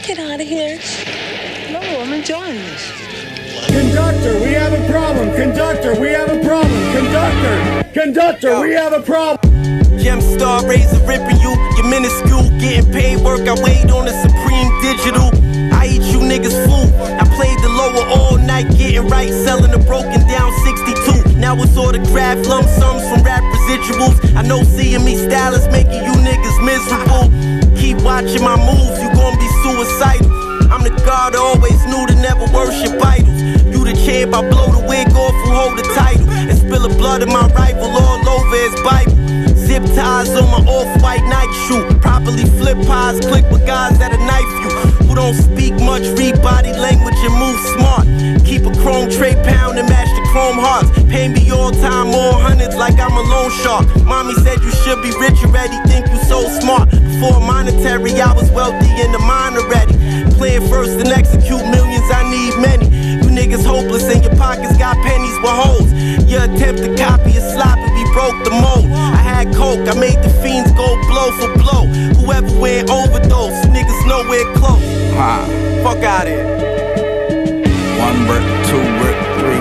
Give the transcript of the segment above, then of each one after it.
get out of here? No, I'm enjoying this. Conductor, we have a problem. Conductor, we have a problem. Conductor, we have a problem. Gemstar razor ripping you, you're minuscule, getting paid work. I wait on the Supreme Digital. I eat you niggas food. I played the lower all night, getting right, selling the broken down 62. Now it's autographed lump sums from rap residuals. I know seeing me stylist making you niggas miserable. Keep watching my moves, you gon' be suicidal. I'm the god I always knew to never worship idols. You the champ, I blow the wig off who hold the title and spill the blood of my rival all over his Bible. Zip ties on my off-white night shoe. Properly flip pies, click with guys that'll knife you. Who don't speak much, read body language and move smart. Keep a chrome tray pound and match the chrome hearts. Pay me all time, more hundreds like I'm a loan shark. Mommy said you should be rich already, think you so smart. Before monetary, I was wealthy in the mind already. Plan first and execute millions, I need many. You niggas hopeless and your pockets got pennies with holes. Your attempt to copy is sloppy, we broke the mold. I had coke, I made the fiends go blow for blow. Whoever went overdose, niggas nowhere close. Fuck out here. 1 brick, 2 brick,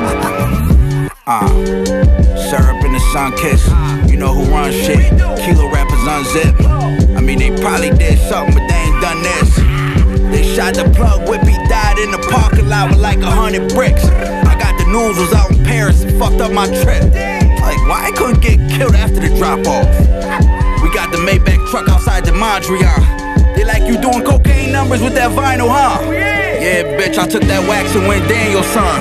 3. Syrup in the sun kiss. You know who runs shit. Kilo rappers unzip. I mean they probably did something, but they ain't done this. They shot the plug, Whippy died in the parking lot with like 100 bricks. I got the news, was out in Paris and fucked up my trip. Like, why I couldn't get killed after the drop-off? We got the Maybach truck outside the Mondrian. They like you doing cocaine numbers with that vinyl, huh? Yeah, bitch, I took that wax and went Daniel, son.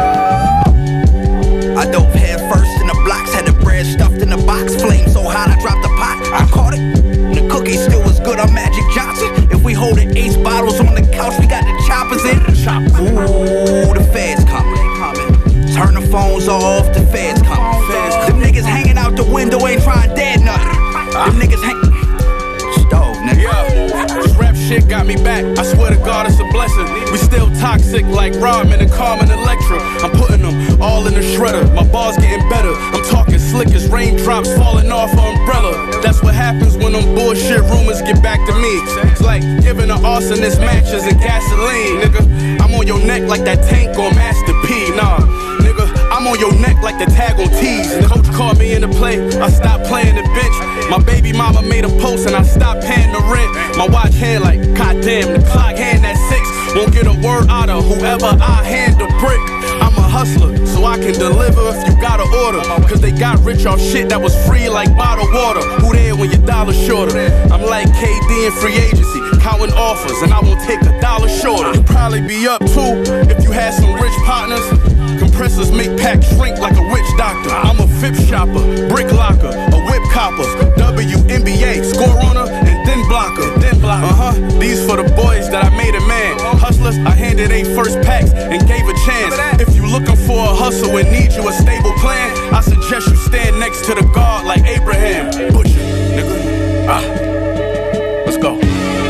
I dove head first in the blocks, had the bread stuffed in the box. Flame so hot, I dropped the pot. I caught it, and the cookie still was good. I'm Magic Johnson. If we holding ace bottles on the couch, we got the choppers in. Ooh, the feds coming. Turn the phones off, the feds coming. Them niggas hanging out the window ain't trying dead nothing. Them niggas hang. Stove, nigga. Yeah, this rap shit got me back. I swear to God, it's a blessing. We still toxic like Rodman and Carmen Electra. I'm putting them all in the shredder. My bars getting better. I'm talking slick as raindrops falling off an umbrella. That's what happens when them bullshit rumors get back to me. It's like giving an arsonist matches and gasoline, nigga. I'm on your neck like that tank on Master P. Nah, nigga, I'm on your neck like the tag on T's. The coach called me in to play, I stopped playing the bench. My baby mama made a post and I stopped paying the rent. My watch hand like, goddamn, the clock hand at 6. Won't get a word out of whoever I hand the brick. I'm a hustler, so I can deliver if you got an order. Cause they got rich off shit that was free like bottled water. Who there when your dollar shorter? I'm like KD in free agency, counting offers, and I won't take $1 shorter. You'd probably be up too if you had some rich partners. Compressors make packs shrink like a witch doctor. I'm a FIP shopper, brick locker, a whip copper, WNBA, score on her and then blocker. These for the boys that I made a man. Hustlers, I handed they first packs and gave a chance. If you looking for a hustle and need you a stable plan, I suggest you stand next to the guard like Abraham. Butcher, nigga. Let's go.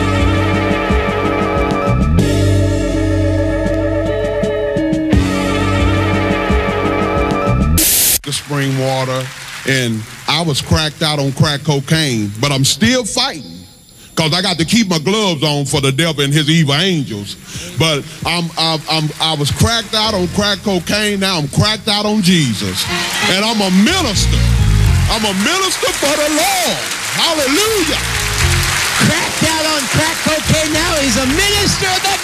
The spring water, and I was cracked out on crack cocaine, but I'm still fighting because I got to keep my gloves on for the devil and his evil angels. But I was cracked out on crack cocaine. Now I'm cracked out on Jesus, and I'm a minister. I'm a minister for the Lord. Hallelujah. Cracked out on crack cocaine. Now he's a minister of the